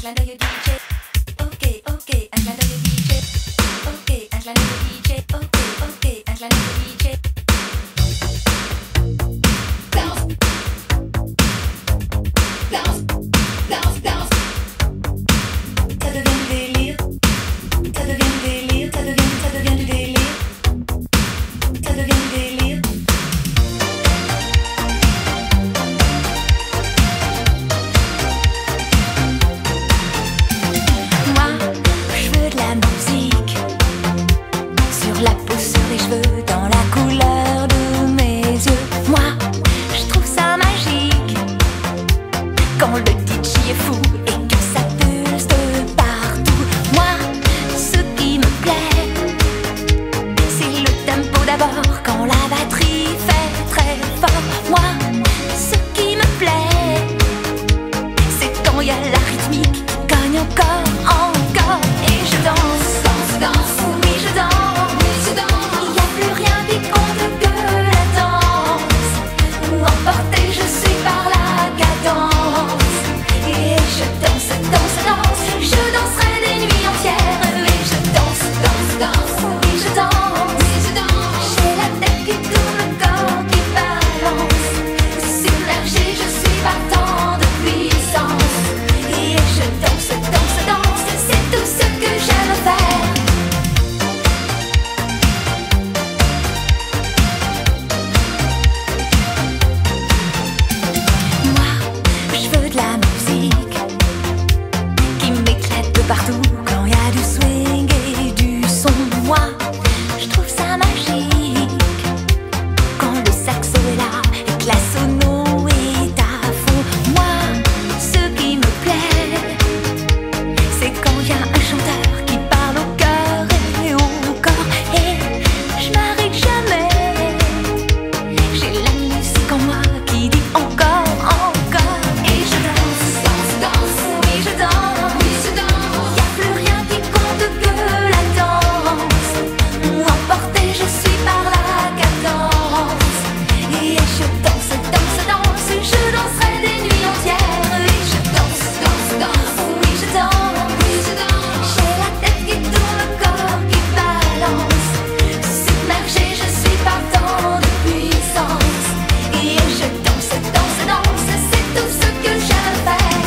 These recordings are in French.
clin d'œil au DJ. Ok, ok, un clin d'œil au DJ. Ok, un clin d'œil au DJ. Ok, ok, un clin d'œil au DJ. Danse, danse, danse, danse. Ça devient du délire. Ça devient du délire. Ça devient du délire. Ça devient du délire. Moi, je veux de la musique sur la peau, sur les cheveux, dans la couleur de mes yeux. Moi, je trouve ça magique quand le DJ est fou et que ça pulse de partout. Moi, ce qui me plaît, c'est le tempo d'abord, quand la batterie fait très fort. Moi, ce qui me plaît, c'est quand il y a la rythmique qui gagne encore, encore. Et je danse, danse, danse, oui je danse, oui je danse. Il n'y a plus rien qui compte que la danse. Emportée je suis par la cadence. Et je danse, danse, danse. Je danserai des nuits entières. Et je danse, danse, danse, oui je danse, oui je danse. J'ai la tête qui tourne, le corps qui balance. Submergée je suis partant de puissance. Et je danse, danse, danse. C'est tout ce que j'aime faire. Moi, je veux de la musique qui m'éclate de partout, quand il y a du swing et du son. Moi, je trouve ça magique quand le saxo est là et que la sono est à fond. Moi, ce qui me plaît, c'est quand il y a un chanteur qui parle au cœur et au corps. Et je m'arrête jamais. J'ai la musique en moi qui dit encore, encore. Et je danse, danse, danse, oui je danse, oui je danse. Y a plus rien qui compte que la danse. Emportée je suis par la cadence. Et je danse, danse, danse. Je danserai des nuits entières. Et je danse, danse, danse, oui je danse, oui je danse. J'ai la tête qui tourne, le corps qui balance. Submergée je suis partant de puissance. Et je danse, danse, danse. C'est tout ce que j'aime faire.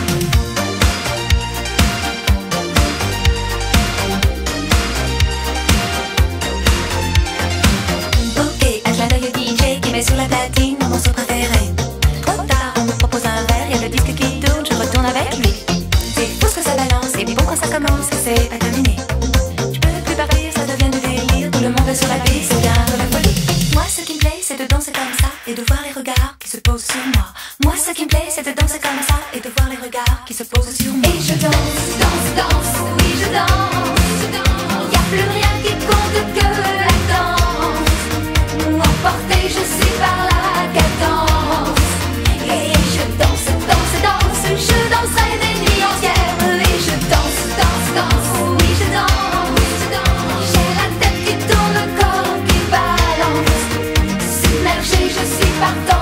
Ok, un clin d'œil au DJ qui met sur la platine mon morceau préféré. Trop tard, on me propose un verre, y'a le disque qui tourne, je retourne avec lui. C'est fou ce que ça balance, et bon quand ça commence, c'est pas terminé. Je peux plus partir, ça devient du délire. Tout le monde est sur la piste, c'est bien de la folie. Moi ce qui me plaît, c'est de danser comme ça et de voir les regards qui se posent sur moi. Moi ce qui me plaît, c'est de danser comme ça et de voir les regards qui se posent sur moi. Et je danse, danse, danse, oui je danse, je danse. Y a plus rien qui compte que la danse. Emportée je suis par la cadence. Et je danse, danse, danse. Je danserai des nuits entières. Et je danse, danse, danse, oui je danse, oui je danse. J'ai la tête qui tourne, le corps qui balance. Submergée je suis partant